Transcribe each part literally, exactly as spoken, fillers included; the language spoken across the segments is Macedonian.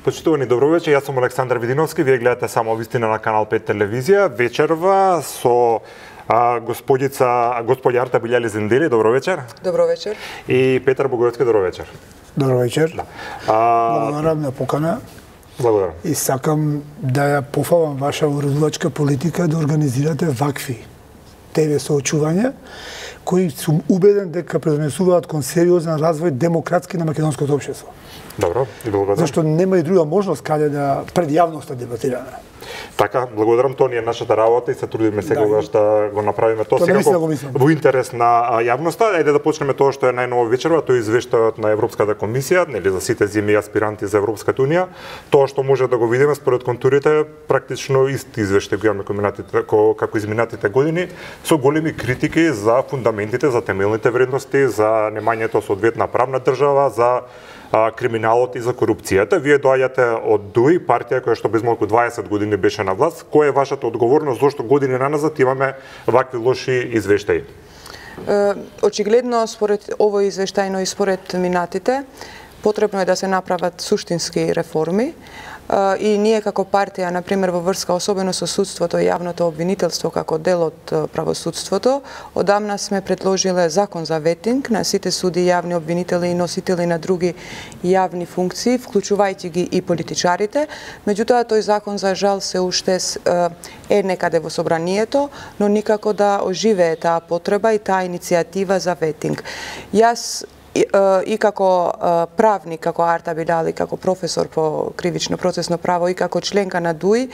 Почитувани, добро вечер. Јас сум Александар Видиновски. Вие гледате само вистина на Канал пет телевизија. Вечерва со а, господица, господја Арта Билјали Зендели. Добро вечер. Добро вечер. И Петар Боговски. Добро вечер. Добро вечер. Да. А... Благодарам на покана. Благодарам. И сакам да ја пофалам ваша уредувачка политика да организирате вакви Т В соочувања, кои сум убеден дека предонесуваат кон сериозен развој демократски на македонското општество. Добро, и благодарам. Зашто нема и друга можност каде да пред јавноста дебатираме. Така, благодарам, тоа ни е нашата работа и се трудиме секогаш да, да го направиме тоа секако да во интерес на јавноста. Ајде да почнеме тоа што е најново вечерва, тоа е извештајот на Европската комисија, нели за сите земи аспиранти за Европската унија. Тоа што може да го видиме според контурите, практично исти извештај го имаме како изминатите години, со големи критики за фундаментите, за темелните вредности, за немањето соодветна правна држава, за криминалот и за корупцијата. Вие доаѓате од ДУИ, партија која што без малку дваесет години беше на власт. Која е вашата одговорност зашто години наназад имаме вакви лоши извештаи? Очигледно според овој извештај, но и според минатите, потребно е да се направат суштински реформи. И ние како партија, например, во врска особено со судството и јавното обвинителство како дел од правосудството, одамна сме предложиле закон за ветинг на сите суди, јавни обвинители и носители на други јавни функции, вклучувајќи ги и политичарите. Меѓутоа, тој закон за жал се уште е некаде во собранието, но никако да оживее таа потреба и таа иницијатива за ветинг. Јас И, и како правник, како Арта Билјали, како професор по кривично процесно право и како членка на ДУИ,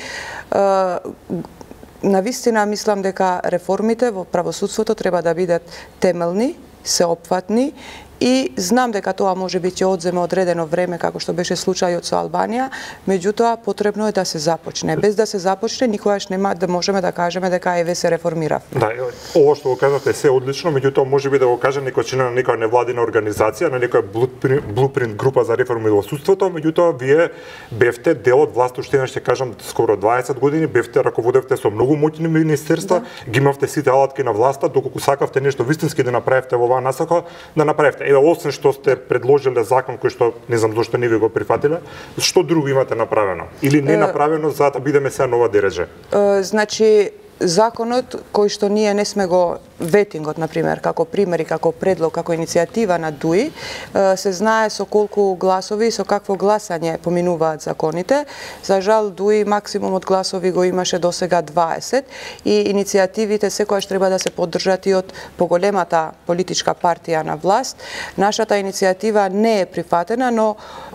навистина мислам дека реформите во правосудството треба да бидат темелни, сеопфатни и знам дека тоа може би ќе одземе одредено време, како што беше случајот со Албанија, меѓутоа потребно е да се започне. Без да се започне, никогаш нема да можеме да кажеме дека еве се реформира. Да, ово што го кажате се одлично, меѓутоа може би да го каже некој член на некоја невладина организација, на некоја блупринт група за реформи во судството, меѓутоа вие бевте дел од власт, уште ще кажам скоро дваесет години, бевте раководевте со многу моќни министерства, да. Ги имавте сите алатки на власта, доколку сакавте нешто вистински да направите во оваа насока, да направите. Еве, освен што сте предложиле закон кој што не знам зошто не ви го прифатиле, што друго имате направено или не направено за да бидеме сега нова дереже? Значи законот кој што ние не сме го ветингот, например, како пример и како предлог, како иницијатива на ДУИ, се знае со колку гласови и со какво гласање поминуваат законите. За жал, ДУИ максимум од гласови го имаше до сега дваесет и иницијативите секојаш треба да се поддржат и од поголемата политичка партија на власт. Нашата иницијатива не е прифатена, но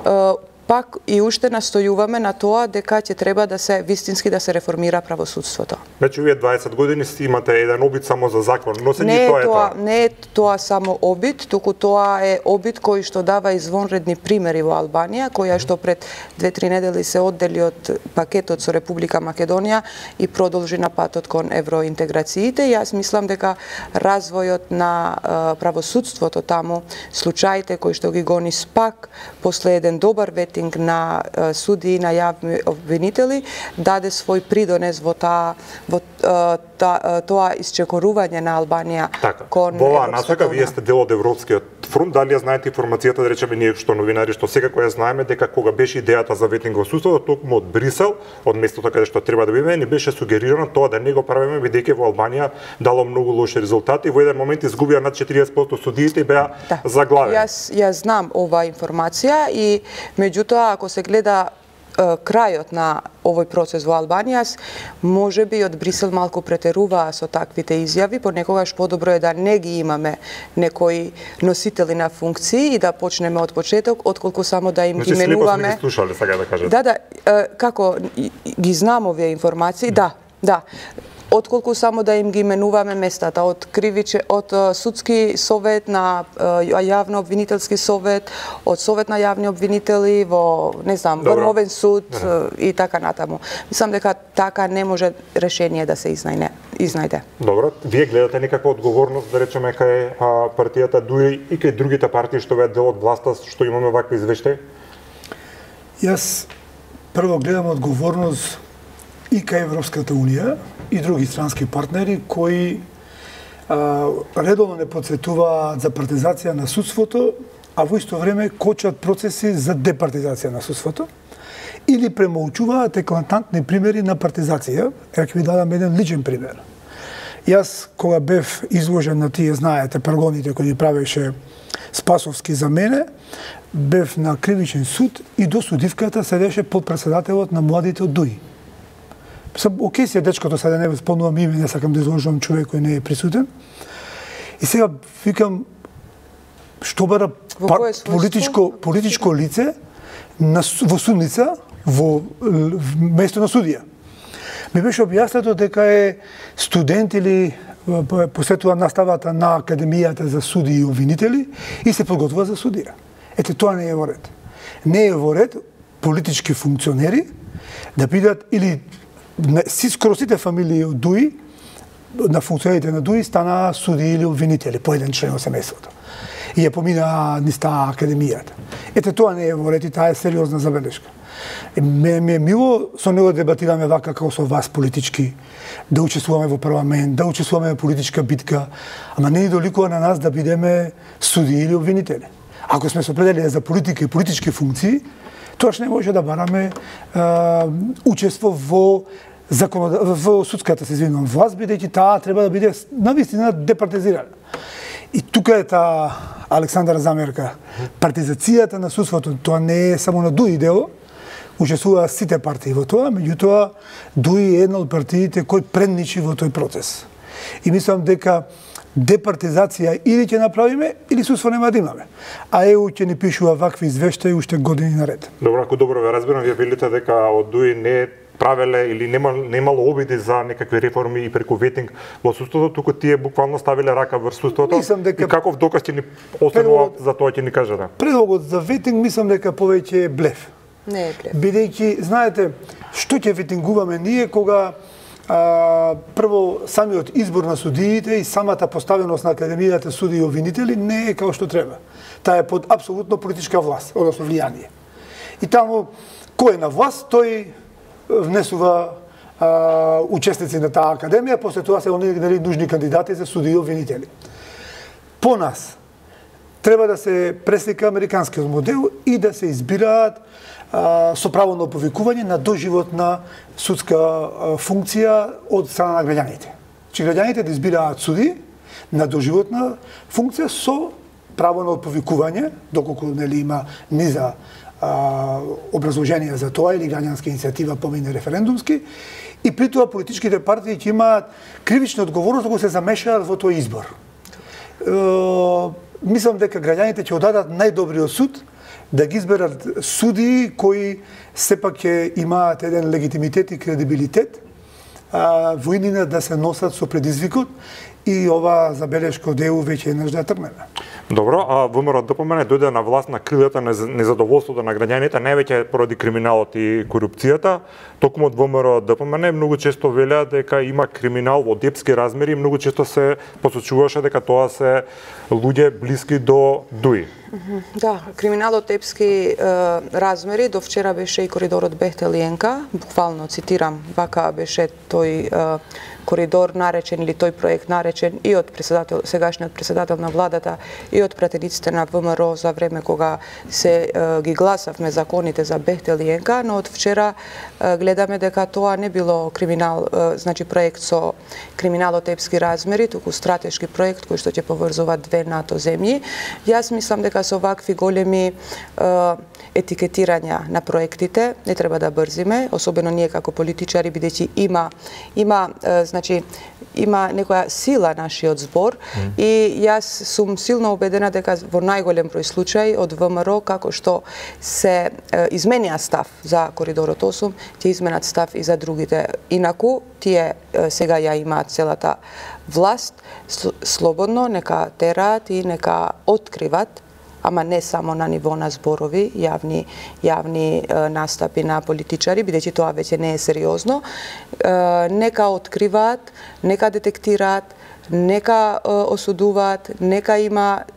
пак и уште настојуваме на тоа дека ќе треба да се вистински да се реформира правосудството. Значи вие дваесет години имате еден обид само за закон, но се не тоа е тоа. Не е тоа само обид, туку тоа е обид кој што дава извонредни примери во Албанија, која што пред две-три недели се оддели од пакетот со Република Македонија и продолжи на патот кон евроинтеграциите. Јас мислам дека развојот на правосудството таму, случаите кои што ги гони СПАК, после еден добар ветинг на суди и на јавни обвинители, даде свој придонес во таа во та, тоа исчекорување на Албанија така, кон во оваа насока вие сте дел од Европскиот фронт, дали ја знаете информацијата, да речеме ние што новинари, што секако ја знаеме дека кога беше идејата за ветинг во судството, токму од Брисел, од местото каде што треба да биде, ни беше сугерирано тоа да не го правиме бидејќи во Албанија дало многу лоши резултати, во еден момент изгубија над четириесет проценти судиите и беа да. заглавени. Јас ја знам оваа информација и меѓутоа ако се гледа крајот на овој процес во Албанија, може би од Брисел малку претеруваа со таквите изјави, понекогаш подобро е да не ги имаме некои носители на функции и да почнеме од почеток, отколку само да им значи, ги менуваме. Значи, слушале, сега да кажете. Да, да, како ги знам овие информации, да, да. Отколку само да им ги менуваме местата од кривиче, од судски совет на јавно обвинителски совет, од совет на јавни обвинители во, не знам, Врховен суд да. И така натаму. Мислам дека така не може решение да се изнајде. изнајде. Добро, вие гледате некаква одговорност, да речеме, кај партијата ДУИ и кај другите партии што ве дел од власта, што имаме вакви извештаи? Јас прво гледам одговорност и кај Европската унија и други странски партнери кои а, редовно не подсетуваат за партизација на судството, а во исто време кочат процеси за департизација на судството. или премолчуваат еклантантни примери на партизација. Ја ќе ви дадам еден личен пример. Јас, кога бев изложен на тие, знаете, прогоните кои ги правеше Спасовски за мене, бев на кривичен суд и до судивката седеше подпредседателот на младите од ДУИ. Сам, окей си е дечкото, сега не спомнувам име, не сакам да изложувам човек кој не е присутен. И сега викам, што бара политичко, политичко лице на, во судница, во место на судија. Ми беше објаснето дека е студент или посетува наставата на Академијата за суди и обвинители и се подготвува за судија. Ете, тоа не е во ред. Не е во ред политички функционери да бидат, или си, скоро сите фамилии од ДУИ, на функционерите на ДУИ, стана суди или обвинители, по еден член од семејството. И ја помина низ таа Академијата. Ете, тоа не е во ред и таа е сериозна забелешка. Ме, ме е мило со него дебатираме вака како со вас политички, да учествуваме во парламент, да учествуваме во политичка битка, ама не и доликува на нас да бидеме суди или обвинители. Ако сме се определени за политика и политички функции, тоаш не може да бараме а, учество во законод... во судската, се извинувам, власт, бидејќи таа треба да биде навистина департизирана. И тука е таа Александра замерка. Партизацијата на судството, тоа не е само на ДУИ дело, учествуваат сите партии во тоа, меѓутоа ДУИ е една од партиите кој предничи во тој процес. И мислам дека департизација или ќе направиме, или судство нема да имаме. А ЕУ ќе ни пишува вакви извештаи уште години наред. Добро, ако добро ве разбирам, вие велите дека од ДУИ не правеле или нема, немало обиди за некакви реформи и преку ветинг во судството, туку тие буквално ставиле рака врз судството. Дека... И каков доказ ќе ни останува за тоа ќе ни кажете? Предлогот за ветинг мислам дека повеќе е блеф. Не е блеф. Бидејќи, знаете, што ќе ветингуваме ние кога а, прво самиот избор на судиите и самата поставеност на Академијата суди и обвинители не е како што треба. Таа е под апсолутно политичка власт, односно влијание. И таму кој е на власт, тој внесува а, учесници на таа академија, после тоа се оние дали нужни кандидати за суди и обвинители. По нас треба да се преслика американскиот модел и да се избираат а, со право на повикување на доживотна судска а, функција од страна на граѓаните. Че граѓаните да избираат суди на доживотна функција со право на повикување, доколку нели има низа образложение за тоа или граѓанска иницијатива помине референдумски, и при тоа политичките партии ќе имаат кривична одговорност ако се замешаат во тој избор. Е, мислам дека граѓаните ќе одадат најдобриот суд, да ги изберат судии кои сепак ќе имаат еден легитимитет и кредибилитет, а, во иднина да се носат со предизвикот, и ова забелешка од ЕУ веќе еднаш да ја тргнеме. Добро, а ВМРО ДПМН дојде на власт на крилата на незадоволството на граѓаните, највеќе поради криминалот и корупцијата. Токму од ВМРО ДПМН многу често велеа дека има криминал во депски размери и многу често се посочуваше дека тоа се луѓе блиски до ДУИ. Да, криминалот епски е, размери, до вчера беше и коридорот Бехтел-Јенка, буквално цитирам, вака беше тој е, коридор наречен или тој проект наречен и од председател, сегашниот председател на владата и од пратениците на ВМРО за време кога се е, ги гласавме законите за Бехтел-Јенка, но од вчера е, гледаме дека тоа не било криминал, е, значи проект со криминалот епски размери, туку стратешки проект кој што ќе поврзува две НАТО земји. Јас мислам дека со вакви големи е, етикетирања на проектите не треба да брзиме, особено ние како политичари, бидејќи има има е, значи има некоја сила нашиот збор mm. и јас сум силно убедена дека во најголем број случаи од ВМРО како што се е, изменија став за коридорот осум, ќе изменат став и за другите. Инаку тие е, сега ја имаат целата власт, слободно нека тераат и нека откриват, ама не само на ниво на зборови, јавни, јавни е, настапи на политичари, бидејќи тоа веќе не е сериозно. Е, нека откриваат, нека детектираат, нека е, осудуваат, нека има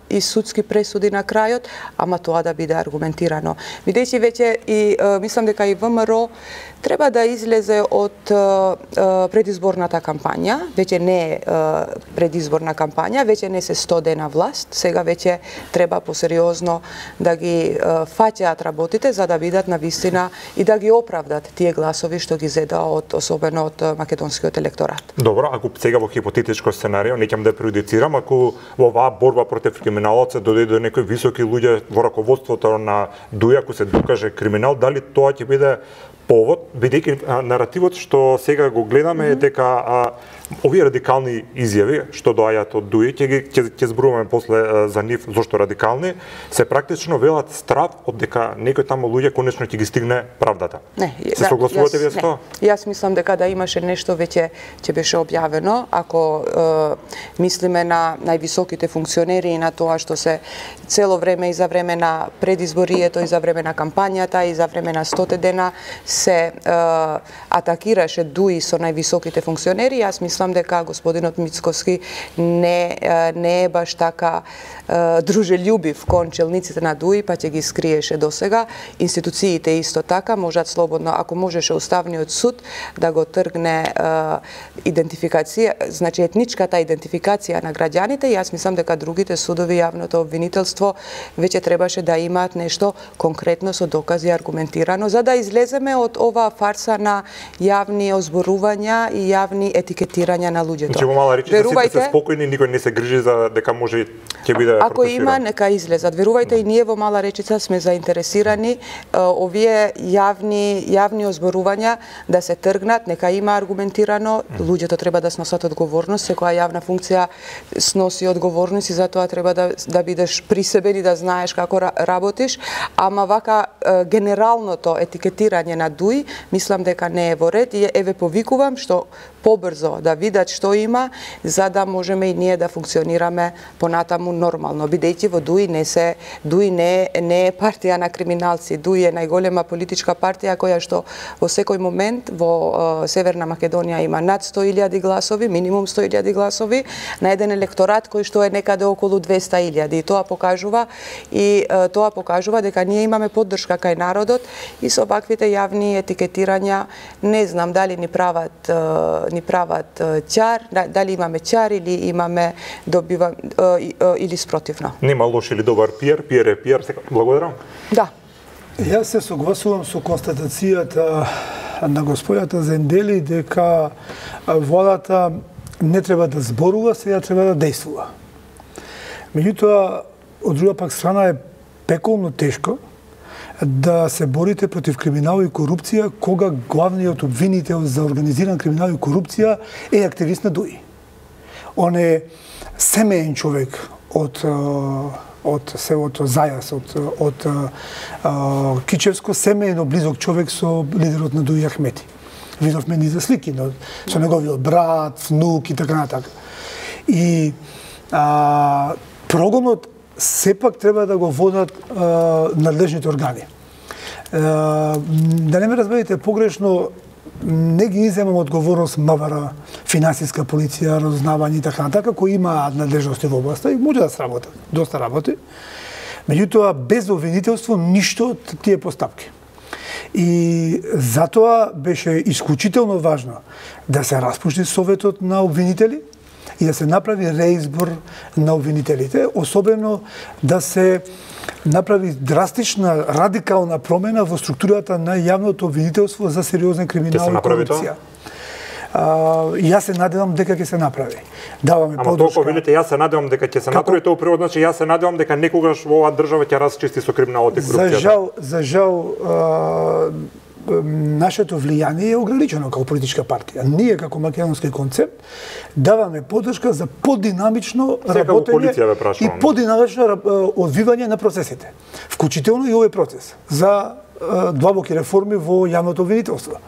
и судски пресуди на крајот, ама тоа да биде аргументирано. Бидејќи веќе и мислам дека и ВМРО треба да излезе од предизборната кампања, веќе не е предизборна кампања, веќе не се сто дена власт, сега веќе треба посериозно да ги фаќаат работите за да бидат навистина и да ги оправдат тие гласови што ги зеда од особено од македонскиот електорат. Добро, ако сега во хипотетичко сценарио, не ќе да прejudicирам, ако во оваа борба против криминалот се дојде до некои високи луѓе во раководството на ДУИ, ако се докаже криминал, дали тоа ќе биде повод, бидејќи наративот што сега го гледаме е дека а, овие радикални изјави што доаѓаат од ДУИ, ќе ги ќе, ќе зборуваме после а, за нив зошто радикални, се практично велат страв од дека некои таму луѓе конечно ќе ги стигне правдата. Не, се да, согласувате вие со тоа? Јас мислам дека да имаше нешто веќе ќе беше објавено, ако е, мислиме на највисоките функционери и на тоа што се цело време и за време на предизборието и за време на кампањата и за време на стоте дена се е, атакираше ДУИ со највисоките функционери, јас мислам дека господинот Мицковски не, е, не е баш така е, дружелюбив кон челниците на ДУИ, па ќе ги скриеше досега. Институциите исто така можат слободно, ако можеше Уставниот суд да го тргне е, идентификација, значи етничката идентификација на граѓаните, јас мислам дека другите судови, јавното обвинителство веќе требаше да имаат нешто конкретно со докази аргументирано, за да излеземе од оваа фарса на јавни озборувања и јавни етикетирања на луѓето. Значи во Мала Речица сите се спокојни, никој не се грижи за дека може ќе биде ако има, нека излезат. Верувајте, и ние во Мала Речица сме заинтересирани овие јавни јавни озборувања да се тргнат, нека има аргументирано, луѓето треба да сносат одговорност, секоја јавна функција сноси одговорност и затоа треба да да бидеш при себе и да знаеш како работиш, ама вака генералното етикетирање на ДУИ мислам дека не е во ред и еве повикувам што побрзо да видат што има за да можеме и ние да функционираме понатаму нормално, бидејќи во ДУИ не се ДУИ не е, не е партија на криминалци, ДУИ е најголема политичка партија која што во секој момент во е, Северна Македонија има над сто илјади гласови, минимум сто илјади гласови на еден електорат кој што е некаде околу двеста илјади и тоа покажува и е, тоа покажува дека ние имаме поддршка кај народот и со ваквите јавни етикетирања не знам дали ни прават ни прават ќар, дали имаме ќар или имаме добива или спротивно. Нема лош или добар пиар, пиар е пиар. Благодарам. Да. Јас се согласувам со констатацијата на господјата Зендели дека владата не треба да зборува, сега треба да действува. Меѓутоа, од друга пак страна е пеколно тешко да се борите против криминал и корупција кога главниот обвинител за организиран криминал и корупција е активист на ДУИ. Он е семеен човек од од селото Зајас, од од а, Кичевско, семеено близок човек со лидерот на ДУИ Ахмети. Видовме ни за слики, но со неговиот брат, внук и така натака. И а, прогонот сепак треба да го водат а, надлежните органи. А, да не ме разберете погрешно, не ги иземам одговорност МВР, финансиска полиција, разузнавање и така натака, кои имаат надлежности во областа и може да се работат, доста работи. Меѓутоа, без обвинителство, ништо од тие постапки. И затоа беше исклучително важно да се распушти Советот на обвинители и да се направи реизбор на обвинителите, особено да се направи драстична, радикална промена во структурата на јавното обвинителство за сериозен криминал и корупција. Uh, јас се надевам дека ќе се направи. Даваме поддршка. Ама толку велите, јас се надевам дека ќе се Како... направи тоа превод, значи јас се надевам дека некогаш во оваа држава ќе расчисти со криминалот и корупцијата. За жал, за жал uh, нашето влијание е ограничено како политичка партија. Ние како македонски концепт даваме поддршка за подинамично работење и подинамично одвивање на процесите, вклучително и овој процес за длабоки реформи во јавното обвинителство.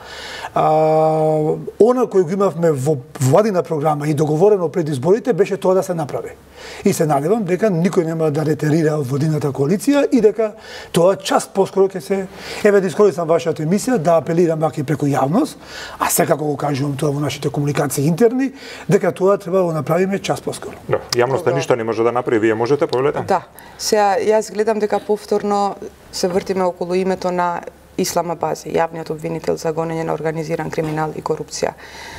Она кој го имавме во владина програма и договорено пред изборите беше тоа да се направи. И се надевам дека никој нема да ретерира од владината коалиција и дека тоа час поскоро ќе се, еве да искористам вашата емисија, да апелирам вака и преку јавност, а секако го кажувам тоа во нашите комуникации интерни, дека тоа треба да го направиме час поскоро. Да, јавноста ништо не може да направи, вие можете, повелете? Да. Сега јас гледам дека повторно се вртиме околу името на Ислам Абази, јавниот обвинител за гонење на организиран криминал и корупција.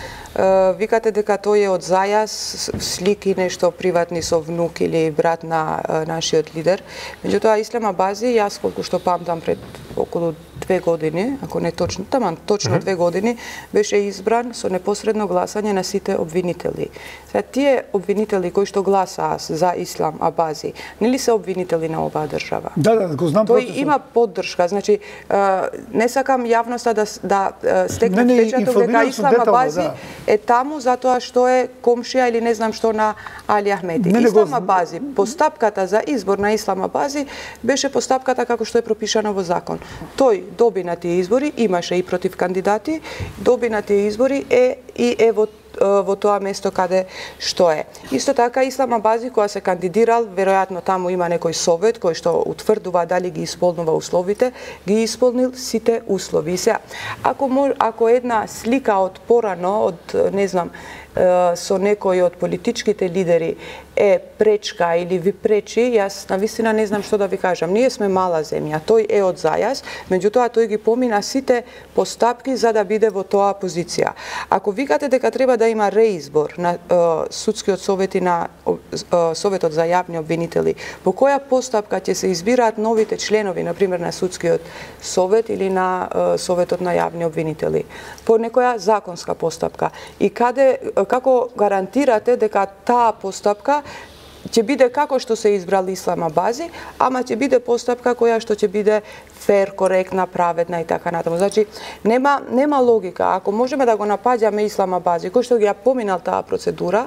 Викате дека тој е од зајас, слики нешто приватни со внук или брат на нашиот лидер. Меѓутоа, Ислам Абази, јас колку што памтам пред околу две години, ако не точно, таман точно mm -hmm. две години, беше избран со непосредно гласање на сите обвинители. Сега, тие обвинители кои што гласаа за Ислам Абази, нели се обвинители на оваа држава? Да, да, го знам. Тој има поддршка, значи, не сакам јавноста да, да стекне впечаток дека Ислам Абази да. е таму затоа што е комшија или не знам што на Али Ахмеди. Не, Ислам Абази, постапката за избор на Ислам Абази беше постапката како што е пропишана во закон. Тој доби на тие избори, имаше и против кандидати, доби на тие избори е и е во во тоа место каде што е. Исто така Ислам Абази која се кандидирал, веројатно таму има некој совет кој што утврдува дали ги исполнува условите, ги исполнил сите услови. Сега, ако ако една слика од порано, од не знам, со некој од политичките лидери е пречка или ви пречи, јас навистина не знам што да ви кажам. Ние сме мала земја, тој е од зајас, меѓутоа тој ги помина сите постапки за да биде во тоа позиција. Ако викате дека треба да има реизбор на uh, судскиот совет и на uh, советот за јавни обвинители, по која постапка ќе се избираат новите членови, например на судскиот совет или на uh, советот на јавни обвинители? По некоја законска постапка. И каде како гарантирате дека таа постапка ќе биде како што се избрал Ислам Абази, ама ќе биде постапка која што ќе биде фер, коректна, праведна и така натаму. Значи, нема, нема логика. Ако можеме да го напаѓаме Ислам Абази, кој што ги ја поминал таа процедура,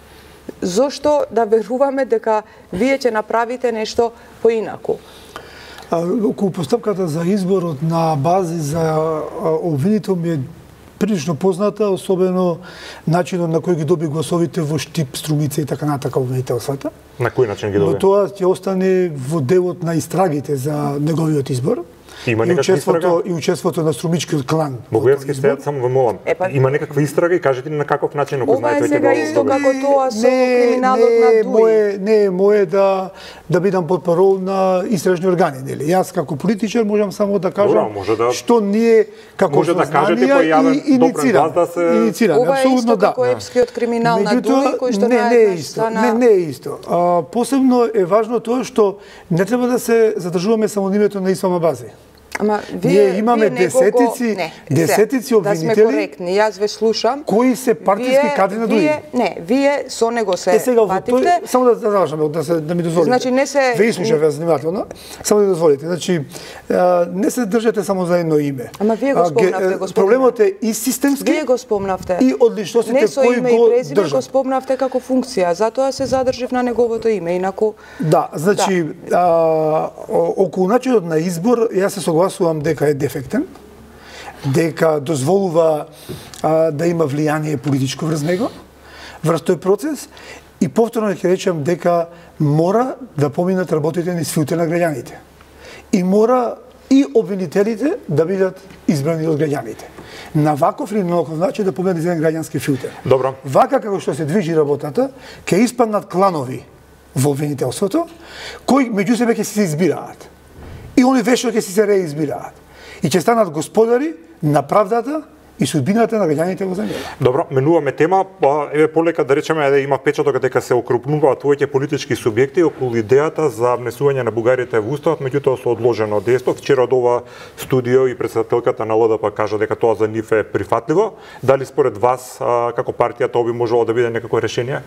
зошто да веруваме дека вие ќе направите нешто поинаку? Околу постапката за изборот на Абази за обвинител ми е прилично позната, особено начинот на кој ги доби гласовите во Штип, Струмица и така натака обвинителствата. На кој начин ги доби? Но тоа ќе остане во делот на истрагите за неговиот избор. Има и учеството и учеството на струмичкиот клан. Бугарски стојат само во молам. Епа, има некаква истрага и кажете на каков начин го знаете ќе го. Ова е сега исто како тоа со не, криминалот не, на Дуи. Мое, не, мое да да бидам подпарол на истражни органи, нели? Јас како политичар можам само да кажам Добра, да, што ние како може да кажете по јавен добрен глас да се иницираме. Ова е исто да. како епскиот криминал на Дуи кој што не, не е исто. Стана... Не, не е исто. А, посебно е важно тоа што не треба да се задржуваме само на името на Ислам Абази. Ама вие, ние имаме вие десетици, го... не, десетици обвинители, да сме коректни, јас ве слушам. Кои се партиски кадри на Дуи. Не, вие со него се е, сега, пативте. Тој, само да завршам, да, се, да ми дозволите. Значи, не се... Ве слушам ве занимателно, само да дозволите. Значи, не се држате само за едно име. Ама вие го спомнавте, го спомнавте. Проблемот е и системски. Вие го спомнавте. И одличностите кои го држат. Не го спомнавте како функција, затоа се задржив на неговото име, инаку... Да, значи, да. А, околу начинот на избор, јас се согласувам дека е дефектен, дека дозволува а, да има влијание политичко врз него, врз тој процес, и повторно ќе речем дека мора да поминат работите низ филтер на граѓаните. И мора и обвинителите да бидат избрани од граѓаните. На ваков или на ваков начин да поминат еден граѓански филтер. Добро. Вака како што се движи работата, ќе испаднат кланови во обвинителството, кои меѓу себе ќе се избираат. И они вешо ќе се реизбираат. И ќе станат господари на правдата и судбината на граѓаните во земјата. Добро, менуваме тема, па еве полека да речеме да има печаток дека се окрупнуваат твоите политички субјекти околу идејата за внесување на бугарите во уставот, меѓутоа со одложено дејство. Вчера од ова студио и претседателката на Л Д П кажа дека тоа за нив е прифатливо. Дали според вас како партија тоа би можело да биде некако решение?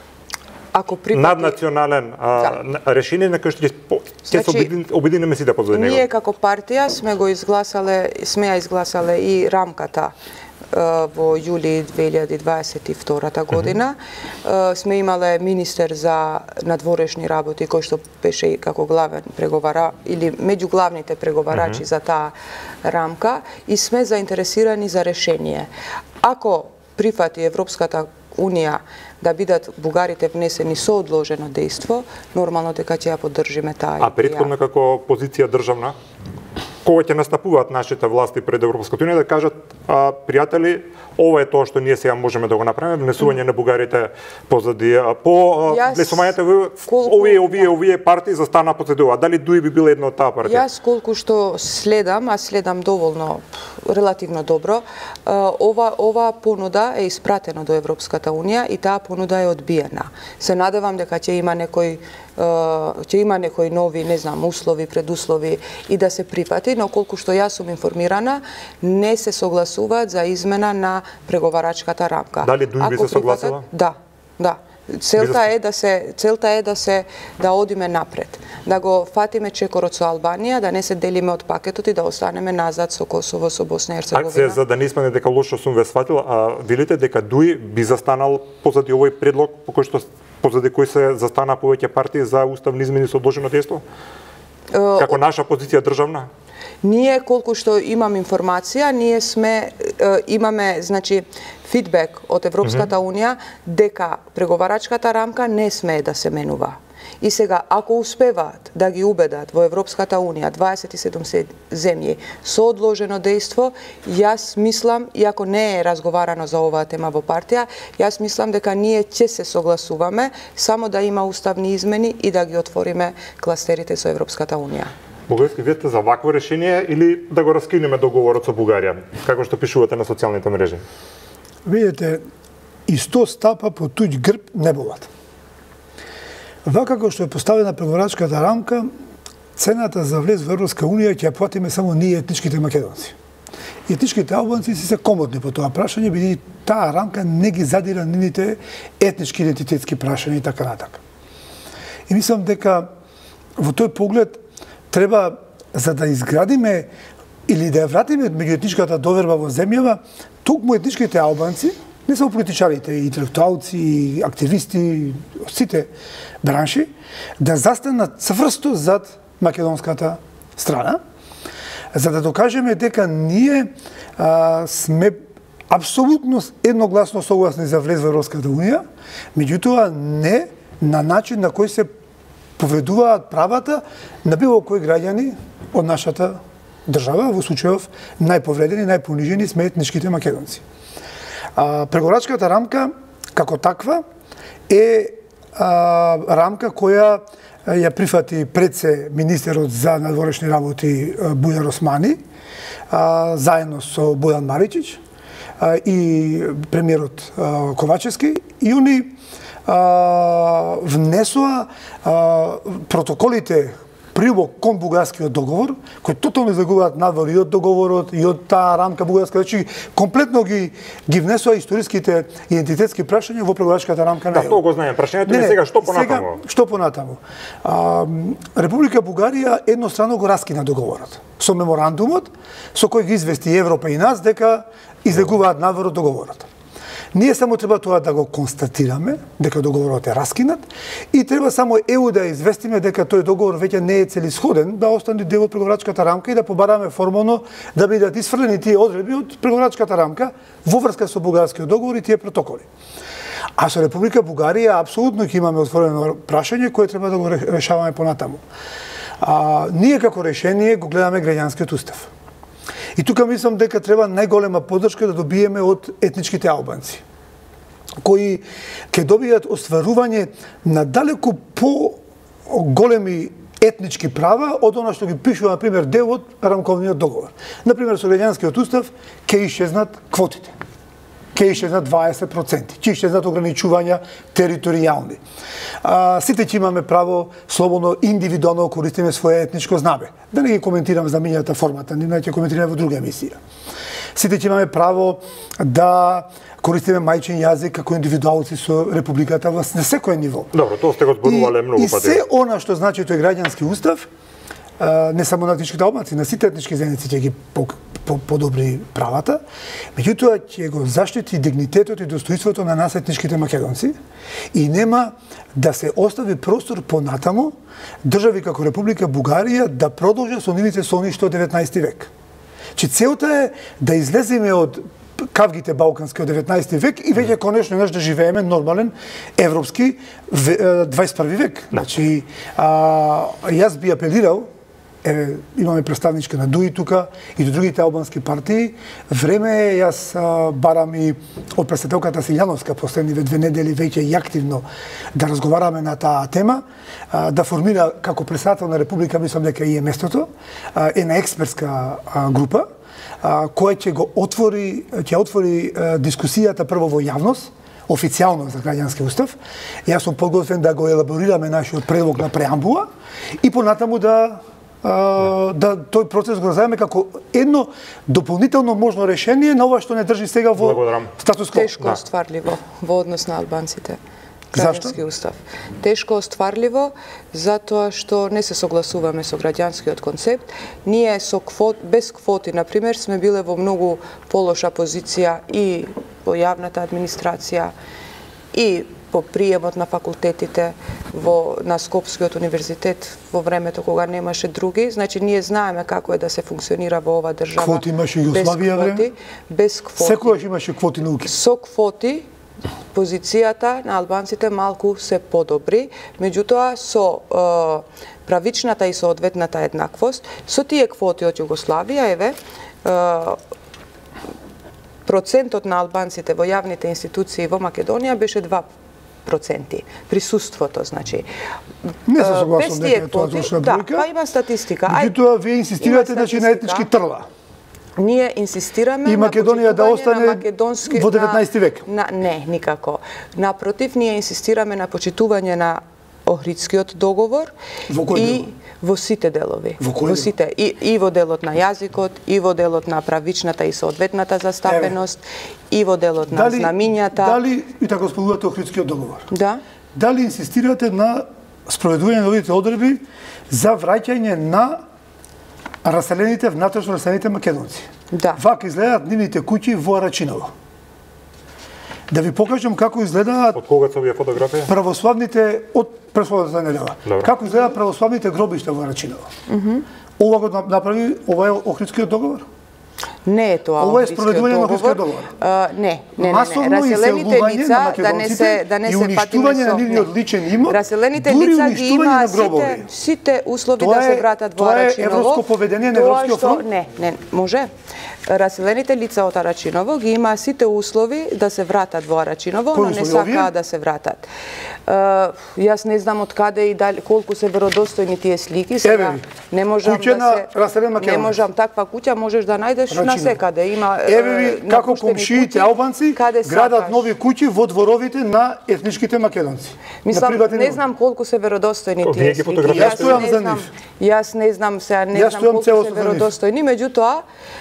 Ако припати... наднационален а, да. решение на кој што ќе се обединиме сите позади него. Ние како партија сме го изгласале, сме ја изгласале и рамката во јули две илјади дваесет и втора година. Mm-hmm. Сме имале министер за надворешни работи кој што беше и како главен преговара или меѓу главните преговарачи mm-hmm. за таа рамка и сме заинтересирани за решение. Ако прифати Европската Унија да бидат бугарите внесени со одложено дејство, нормално дека ќе ја поддржиме таа идеја. А претходно како позиција државна, кога ќе настапуваат нашите власти пред Европската Унија да кажат, а, пријатели, ова е тоа што ние сега можеме да го направиме, внесување на бугарите позади по влесувањето во колку... овие овие овие партии застана позади ова. Дали дуи би била една од таа партија? Јас колку што следам, а следам доволно релативно добро, ова ова понуда е испратено до Европската Унија и таа понуда е одбиена. Се надевам дека ќе има некој ќе има некои нови, не знам, услови, предуслови и да се прифати, но колку што јас сум информирана, не се согласуваат за измена на преговарачката рамка. Дали дуи би се согласила? Да, да. Целта е да се целта е да се да одиме напред, да го фатиме чекорот со Албанија, да не се делиме од пакетот и да останеме назад со Косово, со Босна и Ерцеговина. Акција за да не испадне дека лошо сум ве сфатил, а велите дека дуи би застанал позади овој предлог по кој што позади кој се застана повеќе партии за уставни измени со одложено дејство? Како наша позиција државна? Ние, колку што имам информација, ние сме, е, имаме, значи, фидбек од Европската Унија дека преговарачката рамка не смее да се менува. И сега, ако успеваат да ги убедат во Европската Унија дваесет и седум земји со одложено дејство, јас мислам, иако не е разговарано за оваа тема во партија, јас мислам дека ние ќе се согласуваме само да има уставни измени и да ги отвориме кластерите со Европската Унија. Бугарски, вие сте за вакво решение или да го раскинеме договорот со Бугарија, како што пишувате на социјалните мрежи? Видите, и сто стапа по туѓ грб не болат. Вака како што е поставена преговарачката рамка, цената за влез во Европска Унија ќе ја платиме само ние етничките македонци. Етничките албанци си се комодни по тоа прашање, бидејќи таа рамка не ги задира нивните етнички идентитетски прашања и така натака. И мислам дека во тој поглед треба, за да изградиме или да ја вратиме меѓуетничката доверба во земјава, токму етничките албанци, не само политичарите, и интелектуалци, и активисти, сите бранши, да застанат цврсто зад македонската страна, за да докажеме дека ние а, сме апсолутно едногласно согласни за влез во Европската Унија, меѓутоа не на начин на кој се повредуваат правата на било кои граѓани од нашата држава, во случајов најповредени, најпонижени сме етничките македонци. А, преговарачката рамка, како таква, е а, рамка која ја прифати пред се министерот за надворешни работи Бујар Османи, а, заедно со Бојан Маричич а, и премиерот а, Ковачевски, и они а, внесоа а, протоколите прилог кон бугарскиот договор, кои тотално излегуваат надвор и од договорот, и од таа рамка бугарска, значи комплетно ги ги внесоа историските идентитетски прашања во преговарачката рамка на ЕУ. Да, тоа го знаеме. Прашањето е сега што понатаму. Сега што понатаму? А, Република Бугарија еднострано го раскина договорот со меморандумот со кој ги извести Европа и нас дека излегуваат надвор од договорот. Ние само треба тоа да го констатираме, дека договорот е раскинат, и треба само ЕУ да известиме дека тој договор веќе не е целисходен, да остане дел од преговарачката рамка и да побараме формално да бидат исфрлени тие одредби од преговарачката рамка во врска со бугарскиот договор и тие протоколи. А со Република Бугарија апсолутно ќе имаме отворено прашање кое треба да го решаваме понатаму. А, ние како решение го гледаме граѓанскиот устав. И тука мислам дека треба најголема поддршка да добиеме од етничките албанци, кои ќе добијат остварување на далеку по-големи етнички права од она што ги пишува, например, дел од рамковниот договор. Например, со граѓанскиот устав ќе исчезнат квотите, ќе исчезнат дваесет проценти, ќе исчезнат ограничувања територијални. А, сите ќе имаме право слободно, индивидуално користиме своје етничко знаме. Да не ги коментирам знамењата формата, нема ќе коментираме во друга емисија. Сите ќе имаме право да користиме мајчин јазик како индивидуалци со републиката на секој ниво. Добро, тоа сте го зборувале многу пати. И се она што значи тој граѓански устав, не само на етничките албанци, на сите етнички заедници ќе ги подобри правата, меѓутоа ќе го заштити дигнитетот и достоинството на нас етничките македонци и нема да се остави простор понатаму држави како Република Бугарија да продолжат со нивните соништа од деветнаесети век. Че целта е да излеземе од кавгите балкански од деветнаесети век и веќе конечно наш да живееме нормален европски дваесет и први век. Значи, а, јас би апелирал, еве имаме представничка на ДУИ тука и до другите албански партии, време е, јас а, барам и од председателката Силјановска последниве две недели веќе и активно да разговараме на таа тема, а, да формира како председател на Република, мислам дека и е местото, а, е на експертска а, група, кој ќе го отвори, ќе отвори дискусијата прво во јавност, официјално за граѓански устав. Јас сум подготвен да го елаборираме нашиот предлог на преамбула и понатаму да да тој процес го разгледаме како едно дополнително можно решение на ова што не држи сега во статус кво. Тешко остварливо во однос на албанците. Граѓански устав. Тешко остварливо затоа што не се согласуваме со граѓанскиот концепт. Ние со квот, без квоти, например, сме биле во многу полоша позиција и во јавната администрација и по приемот на факултетите во на Скопскиот универзитет во времето кога немаше други. Значи ние знаеме како е да се функционира во ова држава. Квоти имаше Југославија време? Без квоти. Секогаш имаше квоти науки. Со квоти позицијата на албанците малку се подобри, меѓутоа со е, правичната и соодветната еднаквост, со тие квоти од Југославија, еве, е, процентот на албанците во јавните институции во Македонија беше два проценти. Присуството, значи. Не се согласувам дека тоа точна бројка. Да, па има статистика. Меѓутоа вие инсистирате значи на етнички трла. Ние инсистираме и Македонија да остане македонски, во деветнаесети век. На, не, никако. Напротив, ние инсистираме на почитување на Охридскиот договор и во сите делови. Во, во сите и, и во делот на јазикот, и во делот на правичната и соодветната застапеност, и во делот на дали, знамињата. Дали и така спомнувате Охридскиот договор? Да. Дали инсистирате на спроведување на овие одредби за враќање на раселените, внатрешно раселените македонци? Да. Вака изгледаат нивните куќи во Арачиново. Да ви покажам како изгледаат... Од кога се овие фотографии? Православните, од пресловната недела. Како изгледаат православните гробишта во Арачиново. Mm -hmm. Ова го направи, ова е Охридскиот договор? Не е тоа ова е спроведување на Охридскиот договор. Uh, не, не, не, масовно не. Раселените лица да не се да не и се уништување на нивниот личен имот. Раселените лица ги има сите сите услови тоа да се вратат во Арачиново. Тоа е европско поведение на Европскиот фронт? Не, не, може. Раселените лица од Арачиново ги има сите услови да се вратат во Арачиново, но не сакаат да се вратат. Uh, јас не знам од каде и дали колку се веродостојни тие слики, сега не можам да се не можам таква куќа можеш да најдеш на секаде. Има еве ви како комшиите албанци градат нови куќи во дворовите на етничките македонци. Мислам, не знам колку се веродостојни тие слики. Јас стојам за нив. Јас не знам сега, не знам колку се веродостојни, меѓутоа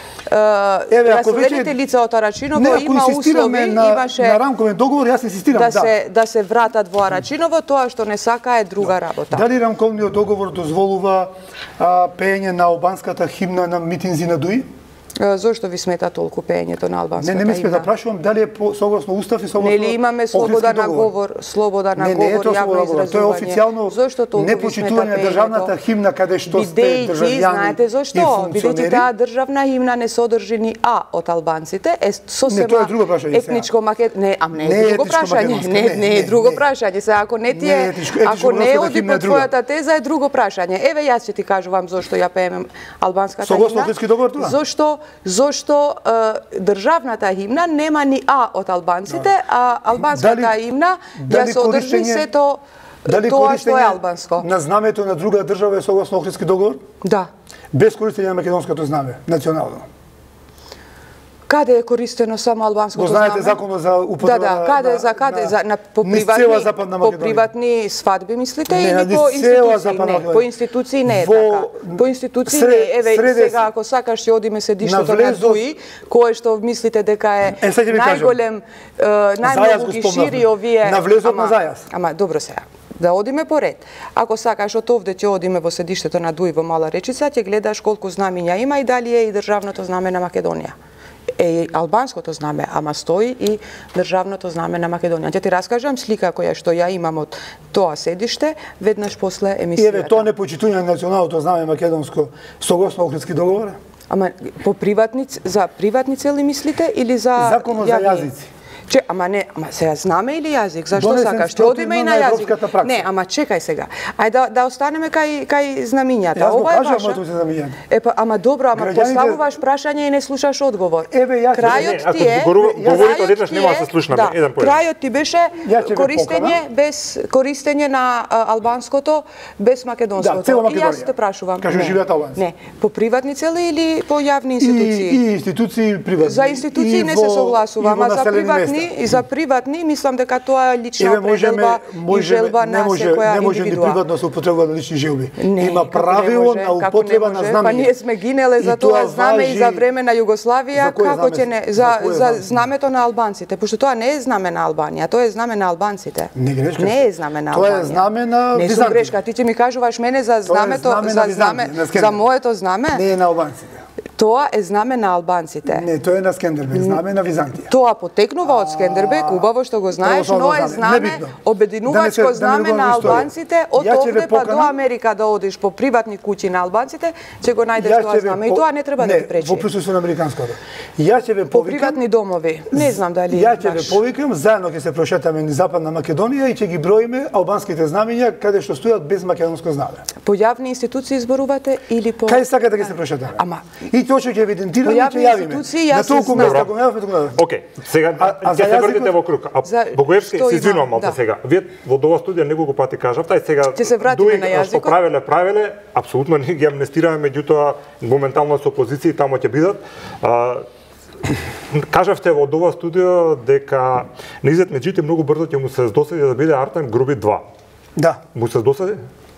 Еве, ако раселените лица од Арачиново има услови, на, имаше на рамковен договор, јас инсистирам да, да се да се вратат во Арачиново, тоа што не сака е друга работа. Дали рамковниот договор дозволува а, пеење на албанската химна на митинзи на ДУИ? Зошто ви смета толку пеењето на албанската химна? Не, не ме смета, прашувам дали е по, согласно устав и согласно Нели имаме слобода на говор, слобода на не, говор, не, јавно изразување. Тоа е официјално непочитување на државната химна каде што сте државјани. Знаете зошто? Бидејќи таа државна химна не содржи ни А од албанците, е сосема етничко македонско. Не, а не е друго прашање. Не, не е друго прашање. Се ако не ти е, ако не оди по твојата теза е друго прашање. Еве јас ќе ти кажувам зошто ја пееме албанската химна. Согласно Охридски договор тоа? Зошто зошто е, државната химна нема ни А од албанците, а албанската дали, химна ја содржи сето тоа што е албанско. На знамето на друга држава е согласно Охридски договор? Да. Без користење на македонското знаме, национално. Каде е користено само албанското знаме? Го знаете законот за употреба. Да, да, каде на, за каде на, за на по приватни по приватни свадби мислите не, или по институции? Не, по институции не е така. По институции не е. Еве среде, сега ако сакаш ќе одиме седиштето на ДУИ, кое што мислите дека е, е најголем најмногу ги шири овие. На влезот на Зајас. Ама добро сега. Да одиме по ред. Ако сакаш од овде ќе одиме во седиштето на Дуј во Мала Речица, ќе гледаш колку знамиња има и дали е и државното знаме на Македонија. Е и албанското знаме, ама стои и државното знаме на Македонија. Ќе ти раскажам слика која што ја имам од тоа седиште веднаш после емисијата. И еве тоа непочитување на националното знаме македонско согласно Охридски договор? Ама по приватни за приватни цели мислите или за Законот за јазици? Че, ама не, ама сега знаме или јазик? Зашто Донесен сакаш? Ќе одиме и на јазик. пракса. Не, ама чекај сега. Ај да да останеме кај кај знамињата. Јас го Ова е кажам ваша. моето знамиња. Е па, ама добро, ама Граѓаните- поставуваш прашање и не слушаш одговор. Еве, јас- крајот Не, не, ти е, ако говори- говорите крајот веднаш, ти нема да е- се слушнаме, да, еден по еден. Крајот ти беше Ја ќе ве користење поканам. без користење на а, албанското без македонското. Да, цела И јас Македонија. те прашувам. Кажу, Не. живеат албанци. Не, по приватни цели или по јавни И, институции? и институции приватни. За институции и не во- се согласува, и во ама за населени приватни места. и за приватни мислам дека тоа е лична Еве можеме, определба и можеме, желба не на може, секоја не може ни индивидуа. приватно се употребува на лични желби. Не, Има како не правило може, на како не употреба на може? знамење. Па ние сме гинеле за И тоа знаме и важи- за време на Југославија, За кој како знаме? ќе не За за кој за знаме? знамето на албанците, пошто тоа не е знаме на Албанија, тоа е знаме на албанците. Не грешка Не сте. е знаме на Тоа е Албанија. знаме на Не сум Византија. грешка, ти ќе ми кажуваш мене за знамето, знаме на за Византија, знаме, на за Скендербег. моето знаме. Не е на албанците. Тоа е знаме на албанците. Не, тоа е на Скендербег, знаме на Византија. Тоа потекнува од Скендербег, убаво што го знаеш, Тоа но само е знаме. знаме, Небитно. обединувачко Да не се- да не знаме го на имаме историја. албанците, од Ја ќе ве овде па до поканам. Америка да одиш по приватни куќи на албанците, ќе го најдеш Ја ќе тоа ве знаме. И по- тоа не треба да не, ти пречи. Во присуство на американското. Ја ќе ве По повикам. приватни домови. Не знам дали Ја ќе ве баш. повикам, заедно ќе се прошетаме низ Западна Македонија и ќе ги броиме албанските знамења каде што стојат без македонско знаме. По јавни институции зборувате или по Кај сака да ги се прошетаме? Ама И точно ќе евидентираме По и јавни ќе јавиме. институции јас На толку знам. места го најавме, туку најавме. Океј, сега А- а ќе за се јазикот- вртите во круг. А За- Богоевски, што се има? извинувам малку Да. сега. Вие во ова студија неколку пати кажавте, ај сега Ќе се вратиме Дуј, на што јазикот. правеле, правеле, апсолутно не ги амнестираме, меѓутоа моментално со опозиција и тамо ќе бидат. А, кажавте во ова студио дека Неизет Меджити многу брзо ќе му се здосади да биде Артем Груби два. Да. Му се здосади?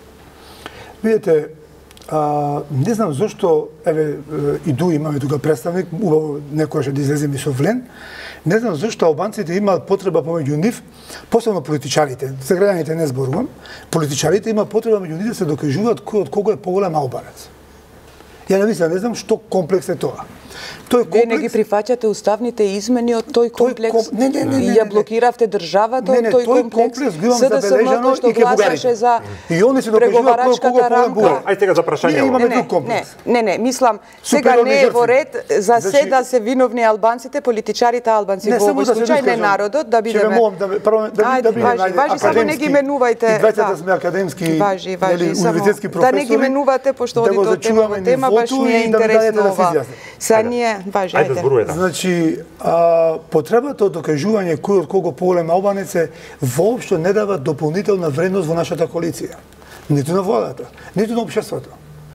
Видете, а, не знам зошто, еве, и ду имаме тука представник, убаво некојаш да излеземе со Влен, не знам зошто албанците имаат потреба помеѓу нив, посебно политичарите, за граѓаните не зборувам, политичарите имаат потреба меѓу нив да се докажуваат кој од кого е поголем албанец. Ја не мислам, не знам што комплекс е тоа. Тој Вие не ги прифаќате уставните измени од тој комплекс ком- не, не, не, не, и не, ја не. блокиравте државата Не, од не, тој тој комплекс. комплекс го имам СДСМ забележано што и ке бугарите. гласаше за И они се докажуваат кој од преговарачката кого е поголем рамка. бугар. Ај сега за прашање. Ние ова. имаме Не, друг не, комплекс. не, не, мислам, сега Супериорни не е во жртви. ред за се Значи- да се виновни албанците, политичарите албанци во само овој да се случај, не искажам. народот, да Ќе ве бидеме. молам да ме- прво да Ајде, да биде важи, најде важи, само не ги академски. менувајте, И двајцата да. сме академски, Важи, важи, нели, само универзитетски да професори. не ги менувате, пошто да го одите од тема зачуваме во тема, баш нивото ми е и да ми дадете интересно да се ова. изјасни. Са ние, важи, Ајде ајде. зборуј, да. Значи, а, потребата од докажување кој од кого поголем албанец е воопшто не дава дополнителна вредност во нашата коалиција. Ниту на владата, ниту на општеството.